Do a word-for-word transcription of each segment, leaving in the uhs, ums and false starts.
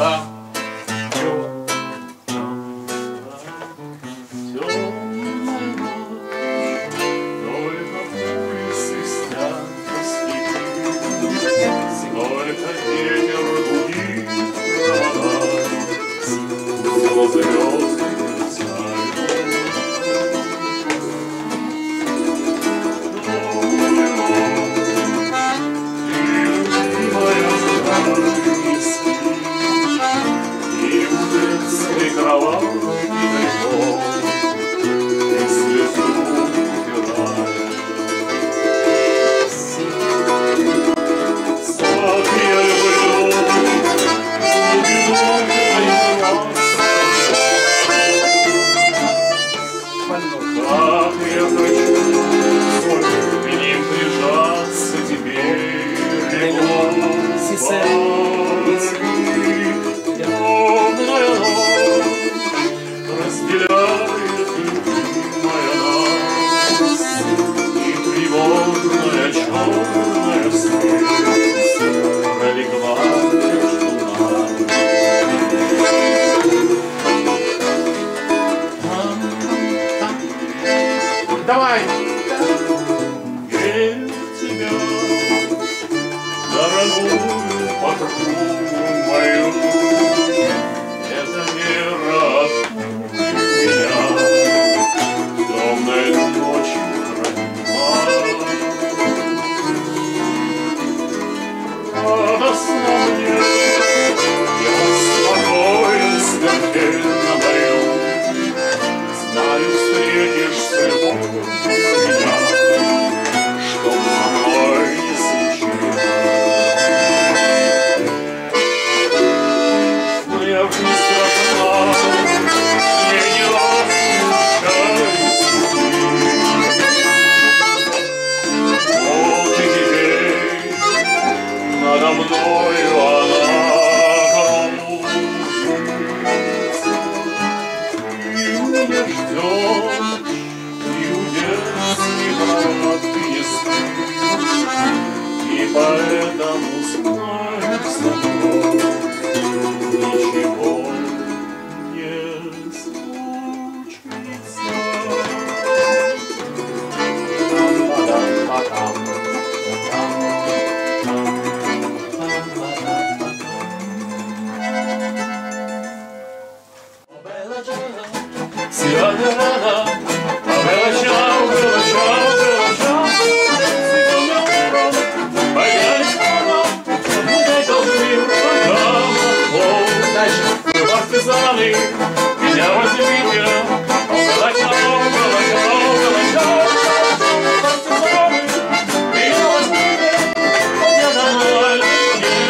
Да. Давай! Верю в тебя, дорогую подругу мою. Это мир откуда меня темной ночью хранила. Радостно мне, я спокоен, смертельно мою. Знаю, встретишься меня, что со мной не случилось. Но я в не страшна, мне не раз случались пути. Вот и теперь надо мною она кружится. И меня ждет, и поэтому знаю с тобой ничего не случится. Меня возьмите, калача, калача, калача, партизаны, меня возьмите, я домой не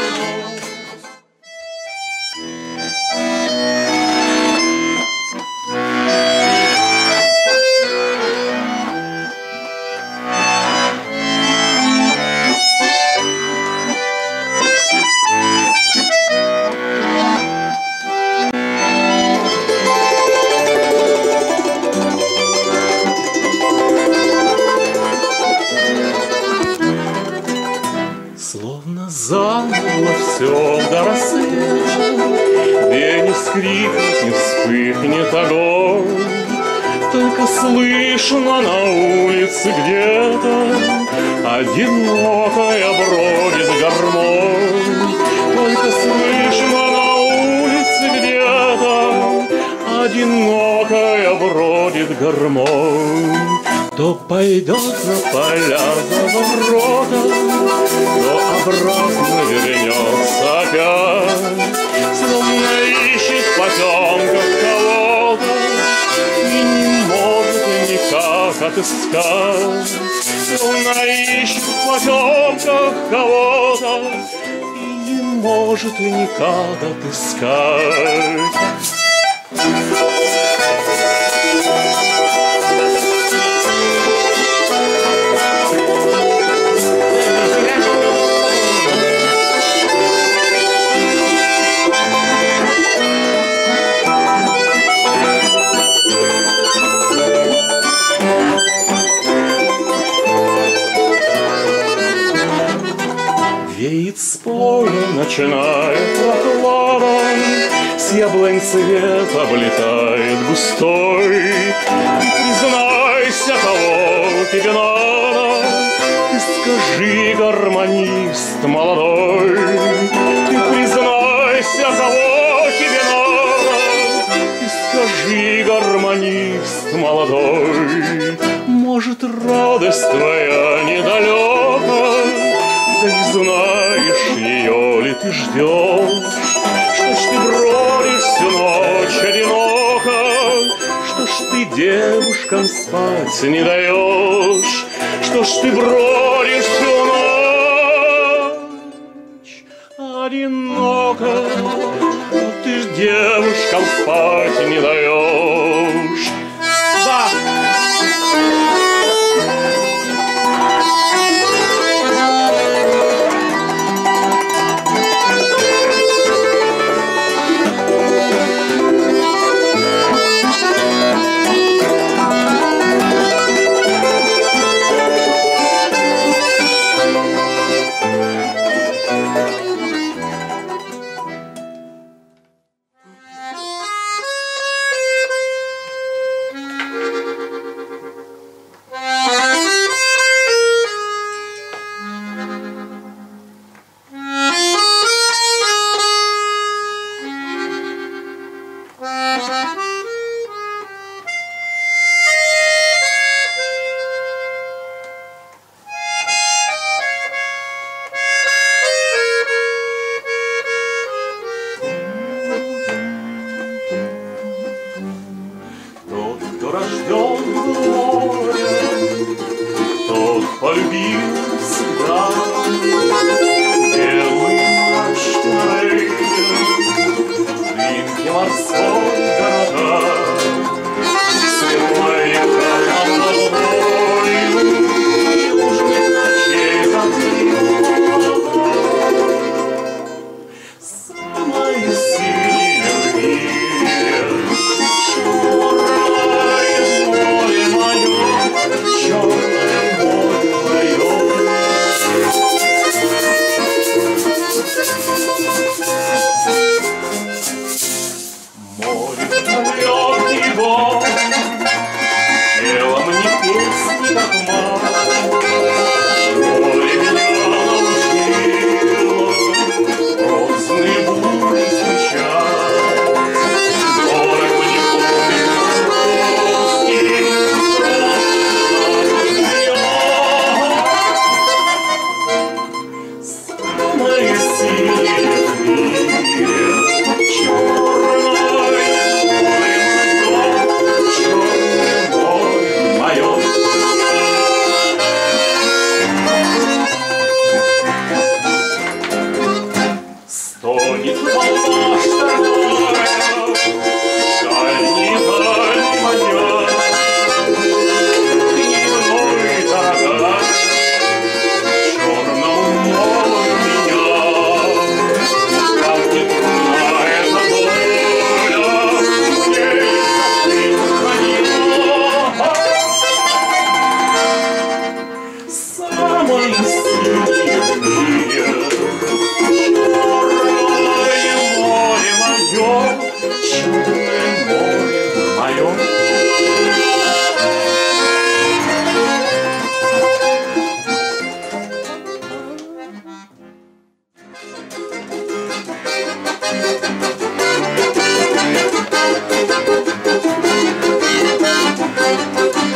словно заново все до рассвета, где не вскрикнет, не вспыхнет огонь. Только слышно на улице где-то одинокая бродит гармонь. Только слышно на улице где-то одинокая бродит гармонь. То пойдет на поля за ворота, то обратно вернется опять, словно ищет в потемках кого-то и не может никак отыскать. Словно ищет в потемках кого-то и не может никак отыскать. Веет с поля, начинает прохлада, с яблонь цвет облетает густой. Признайся, кого тебе надо, ты скажи, гармонист молодой. Ты признайся, кого тебе надо, ты скажи, гармонист молодой. Может, радость твоя недалека, да не знаешь, ее ли ты ждешь. Что ж ты бродишь всю ночь одиноко, что ж ты девушкам спать не даешь. Что ж ты бродишь всю ночь одиноко, ты ж девушкам спать не даешь. Да! Рожден горем, тот полюбил всегда белый мачтой, дымки морской города, светлой головой, южных ночей закрыла самая сильная в мире.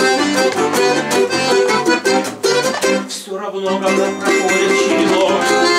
Все равно, когда проходит чередой